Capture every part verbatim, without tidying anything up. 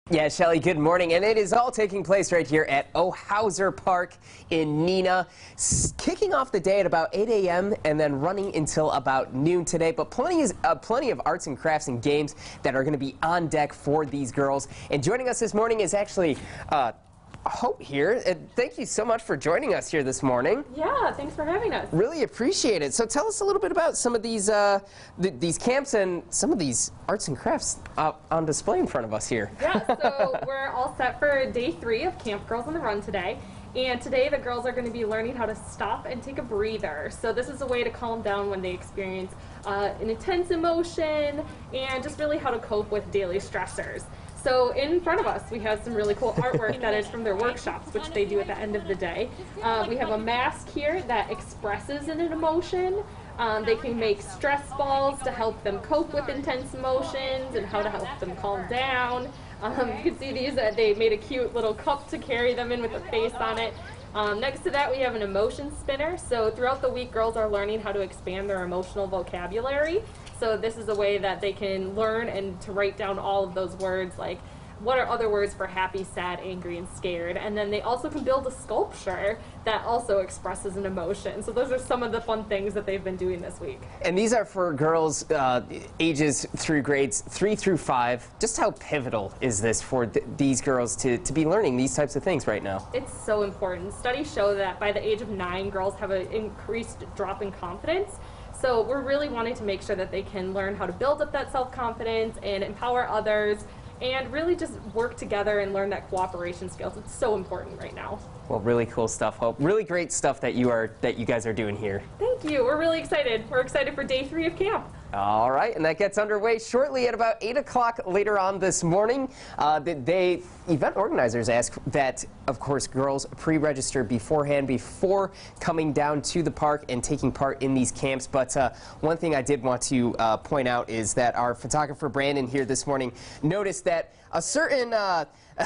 Yeah, Shelly, good morning. And it is all taking place right here at Ohauser Park in Neenah, S kicking off the day at about eight A M and then running until about noon today. But plenty, is, uh, plenty of arts and crafts and games that are going to be on deck for these girls. And joining us this morning is actually uh, Hope here. And thank you so much for joining us here this morning. Yeah, thanks for having us. Really appreciate it. So tell us a little bit about some of these uh, th these camps and some of these arts and crafts uh, on display in front of us here. Yeah, so we're all set for day three of Camp Girls on the Run today. And today the girls are going to be learning how to stop and take a breather. So this is a way to calm down when they experience uh, an intense emotion and just really how to cope with daily stressors. So in front of us we have some really cool artwork that is from their workshops, which they do at the end of the day. Uh, we have a mask here that expresses an emotion. Um, they can make stress balls to help them cope with intense emotions and how to help them calm down. Um, you can see these, uh, they made a cute little cup to carry them in with a face on it. Um, next to that we have an emotion spinner. So throughout the week girls are learning how to expand their emotional vocabulary. So this is a way that they can learn and to write down all of those words, like what are other words for happy, sad, angry, and scared. And then they also can build a sculpture that also expresses an emotion. So those are some of the fun things that they've been doing this week. And these are for girls uh, ages through grades three through five. Just how pivotal is this for th these girls to, to be learning these types of things right now? It's so important. Studies show that by the age of nine, girls have an increased drop in confidence. So we're really wanting to make sure that they can learn how to build up that self-confidence and empower others and really just work together and learn that cooperation skills. It's so important right now. Well, really cool stuff, Hope. Really great stuff that you are that you guys are doing here. Thank you. We're really excited. We're excited for day three of camp. All right, and that gets underway shortly at about eight o'clock later on this morning. Uh, they, event organizers ask that, of course, girls pre-register beforehand before coming down to the park and taking part in these camps. But uh, one thing I did want to uh, point out is that our photographer Brandon here this morning noticed that a certain uh,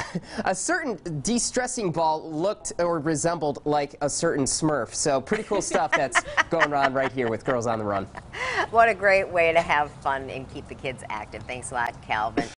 a certain de-stressing ball looked or resembled like a certain Smurf. So pretty cool stuff that's going on right here with Girls on the Run. What a great way to have fun and keep the kids active. Thanks a lot, Calvin.